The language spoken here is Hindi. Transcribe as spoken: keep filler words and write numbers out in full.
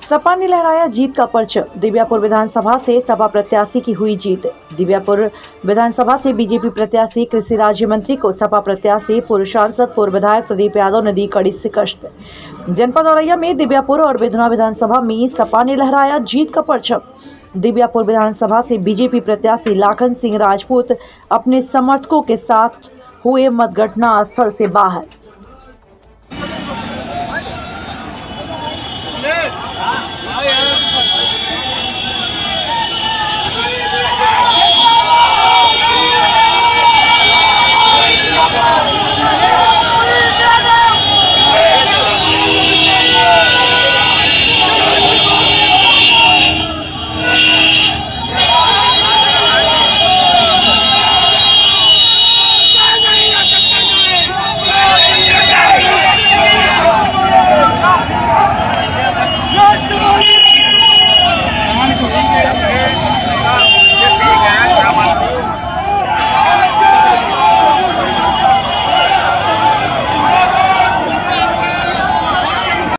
सपा ने लहराया जीत का परचम। दिव्यापुर विधानसभा से सपा प्रत्याशी की हुई जीत। दिव्यापुर विधानसभा से बीजेपी प्रत्याशी कृषि राज्य मंत्री को सपा प्रत्याशी पूर्व सांसद पूर्व विधायक प्रदीप यादव ने दी कड़ी शिकस्त। जनपद औरैया में दिव्यापुर और बिधना विधानसभा में सपा ने लहराया जीत का परचम। दिव्यापुर विधानसभा से बीजेपी प्रत्याशी लाखन सिंह राजपूत अपने समर्थकों के साथ हुए मतगणना स्थल से बाहर।